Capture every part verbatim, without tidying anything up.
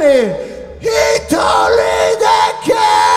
に一人だけ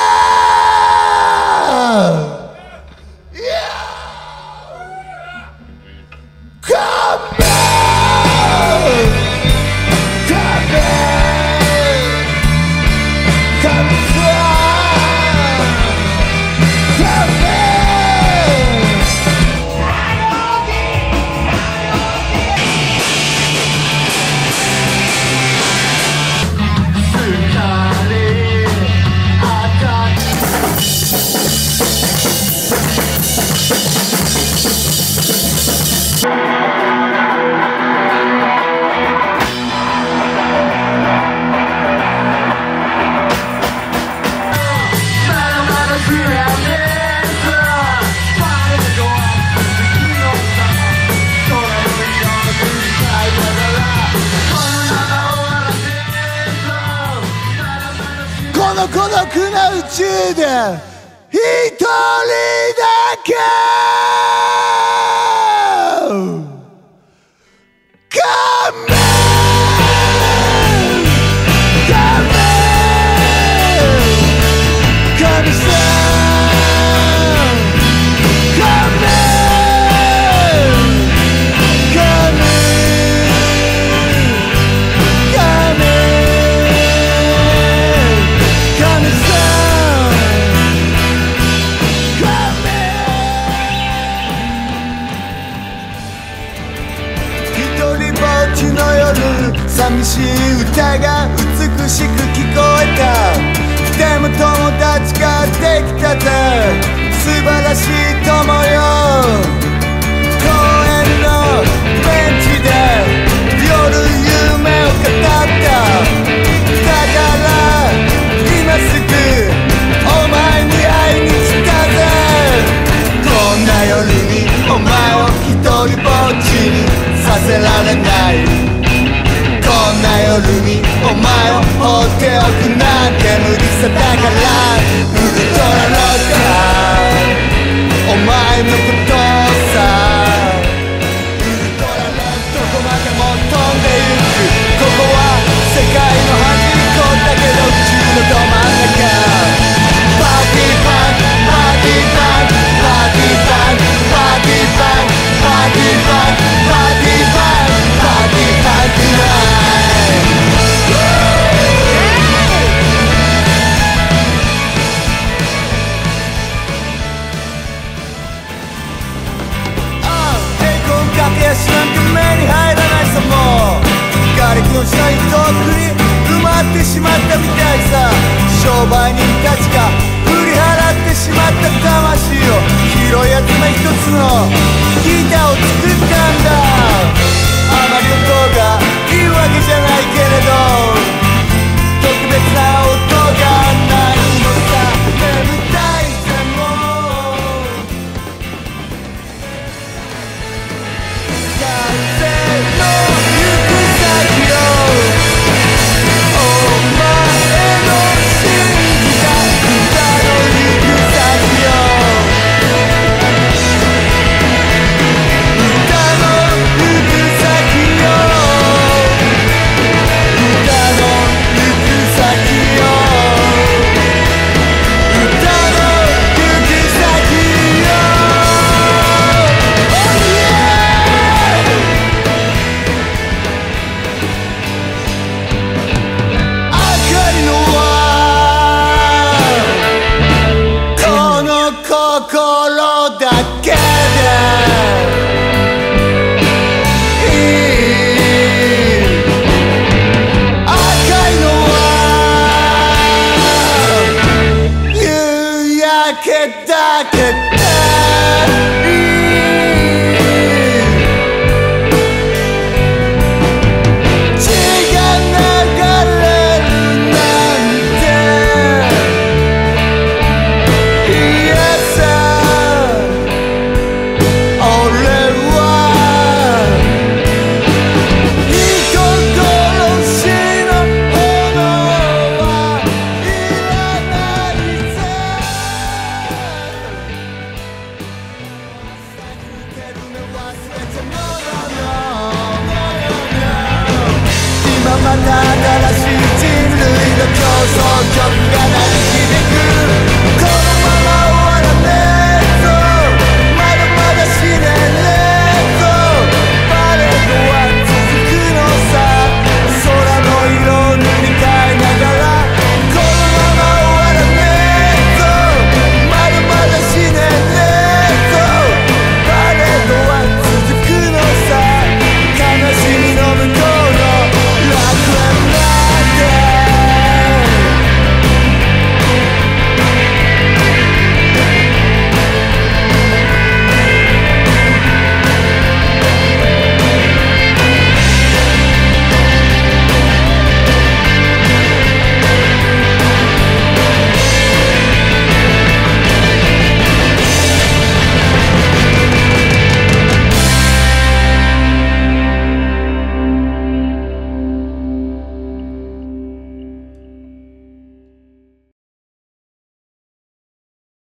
この孤独な宇宙で一人だけ仮面仮面神様仮面神神寂しい歌が美しく聞こえた。でも友達ができたぜ、素晴らしい友よ。公園のベンチで夜夢を語った。だから今すぐお前に会いに来たぜ。こんな夜にお前を一人ぼっちにさせられない。こんな夜にお前を放っておくなんて無理さ。だからウルトラロッカーお前のことさ、ウルトラロッカーどこまでも飛んでゆく。ここは世界の端っこだけど宇宙のど真ん中。パーティーパンパーティーパンパーティーパンパーティーパンパーティーパンパーティーパンパーティーパントゥナイなんて目に入らないさ。もう瓦礫の下にとっくに埋まってしまったみたいさ。商売人たちが振り払ってしまった魂を拾い集め一つのギターを作ったんだ。あまり音がいいわけじゃないけれど特別な音がないのさ。眠たいぜもうまた新しい人類競争曲が流